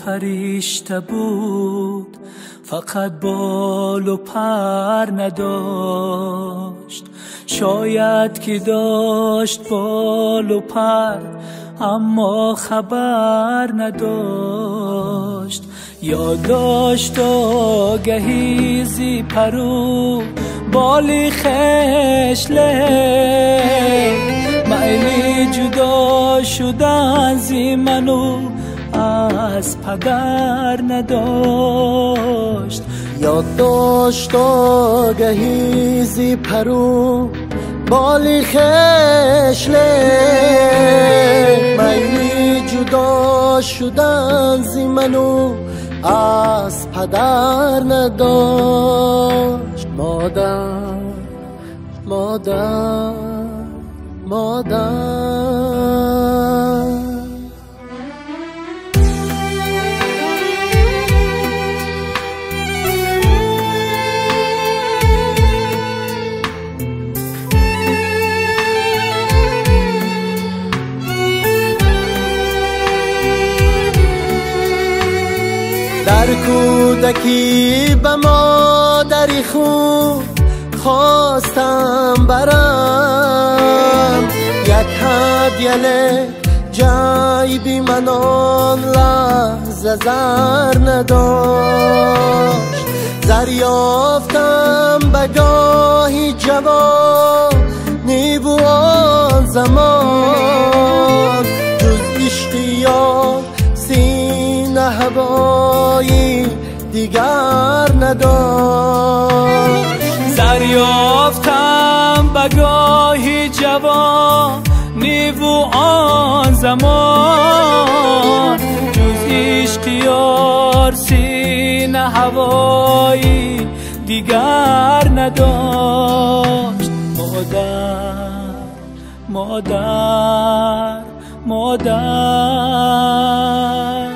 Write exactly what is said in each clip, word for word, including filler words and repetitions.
فرشته بود، فقط بال و پر نداشت. شاید که داشت بال و پر اما خبر نداشت. یادداشت آگهی زی پرو بالی خشله، میلی جدا شدن زی منو از پدر نداشت. یادداشت آگهی زی پرو بالی خشله، میلی جدا شدن زی منو از پدر نداشت. مادر مادر مادر در کودکی به مادری خود خواستم برم، یک هدیه جای بی من آن لحظه زر نداشت. زر یافتم به گاهی جوانی و آن زمان، جز اشتیاق سینه هوایی دیگر نداشت. زر یافتم به گاهی جوانی و آن زمان، جز عشق یار سینه هوایی دیگر نداشت. مادر مادر مادر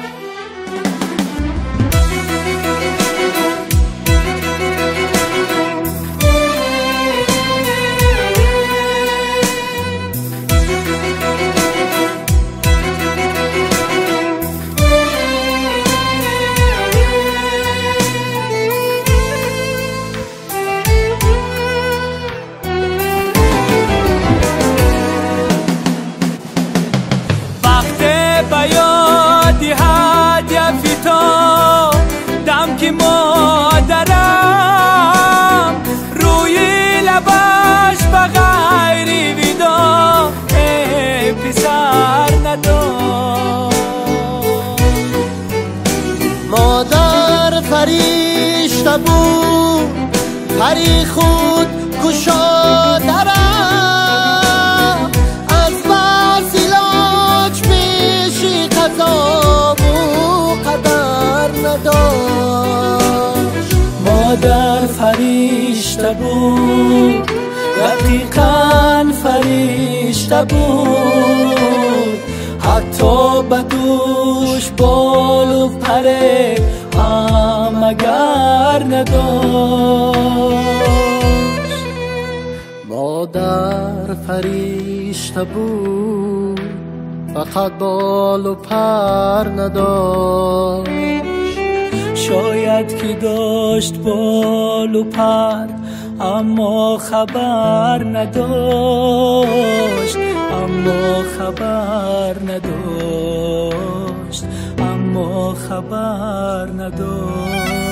یادی هدیه تو دم که مادرم روی لباش به غیری ویدا ای پسر نداشت. مادر فرشته بود پری خود گشادرم، از وسیلاج پیشی قضا و قدر نداشت. مادر فرشته بود، دقیقاً فرشته بود، حتی به دوش بال و پره هم اگر نداشت. مادر فرشته بود، فقط بال و پر نداشت. شاید که داشت بال و پر اما خبر نداشت، اما خبر نداشت، اما خبر نداشت.